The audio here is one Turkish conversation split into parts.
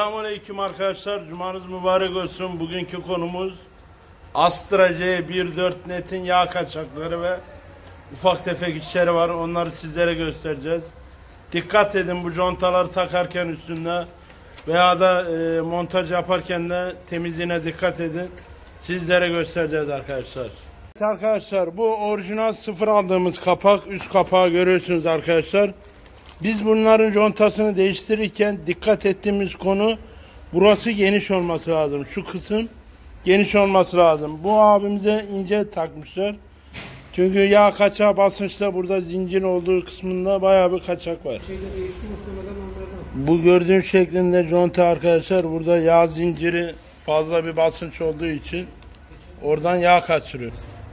Selamünaleyküm arkadaşlar. Cumanız mübarek olsun. Bugünkü konumuz Astra C14 Net'in yağ kaçakları ve ufak tefek işleri var. Onları sizlere göstereceğiz. Dikkat edin bu contaları takarken üstünde veya da montaj yaparken de temizliğine dikkat edin. Sizlere göstereceğiz arkadaşlar. Evet arkadaşlar, bu orijinal sıfır aldığımız kapak. Üst kapağı görüyorsunuz arkadaşlar. Biz bunların contasını değiştirirken dikkat ettiğimiz konu, burası geniş olması lazım. Şu kısım geniş olması lazım. Bu abimize ince takmışlar. Çünkü yağ kaçağı basınçta burada zincir olduğu kısmında bayağı bir kaçak var. Bu gördüğün şeklinde conta arkadaşlar, burada yağ zinciri fazla bir basınç olduğu için oradan yağ kaçırıyor.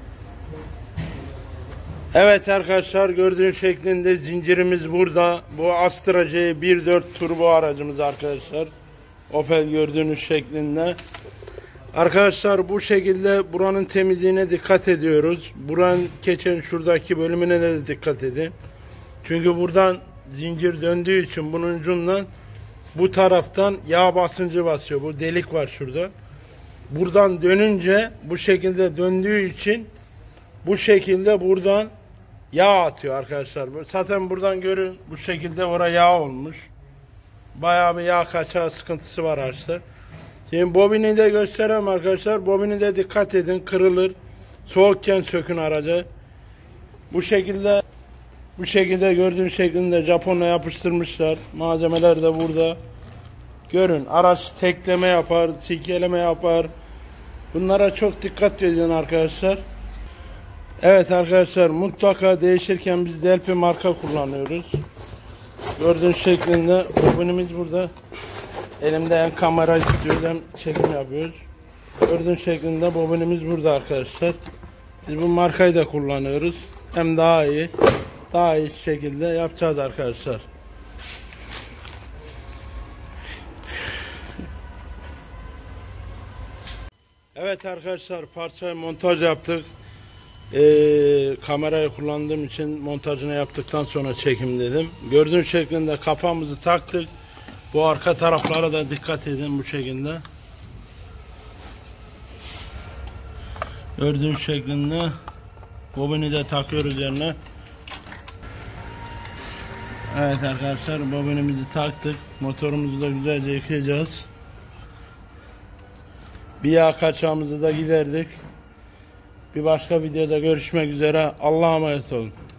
Evet arkadaşlar, gördüğün şeklinde zincirimiz burada. Bu Astra C14 turbo aracımız arkadaşlar. Opel gördüğünüz şeklinde. Arkadaşlar bu şekilde buranın temizliğine dikkat ediyoruz. Buranın geçen şuradaki bölümüne de dikkat edin. Çünkü buradan zincir döndüğü için bunun ucundan bu taraftan yağ basıncı basıyor. Bu delik var şurada. Buradan dönünce bu şekilde döndüğü için bu şekilde buradan yağ atıyor arkadaşlar. Zaten buradan görün, bu şekilde oraya yağ olmuş. Bayağı bir yağ kaçağı sıkıntısı var arkadaşlar. Şimdi bobini de göstereyim arkadaşlar. Bobini de dikkat edin, kırılır. Soğukken sökün aracı. Bu şekilde gördüğün şeklinde Japonla yapıştırmışlar. Malzemeler de burada. Görün, araç tekleme yapar, silkeleme yapar. Bunlara çok dikkat edin arkadaşlar. Evet arkadaşlar, mutlaka değişirken biz Delphi marka kullanıyoruz. Gördüğünüz şeklinde bobinimiz burada. Elimde hem kamerayı tutuyoruz hem çekim yapıyoruz. Gördüğünüz şeklinde bobinimiz burada arkadaşlar. Biz bu markayı da kullanıyoruz. Hem daha iyi şekilde yapacağız arkadaşlar. Evet arkadaşlar, parçayı montaj yaptık. Kamerayı kullandığım için montajını yaptıktan sonra çekim dedim. Gördüğünüz şeklinde kapağımızı taktık. Bu arka taraflara da dikkat edin, bu şekilde. Gördüğünüz şeklinde bobini de takıyoruz yerine. Evet arkadaşlar, bobinimizi taktık. Motorumuzu da güzelce yıkayacağız. Bir yağ kaçağımızı da giderdik. Bir başka videoda görüşmek üzere. Allah'a emanet olun.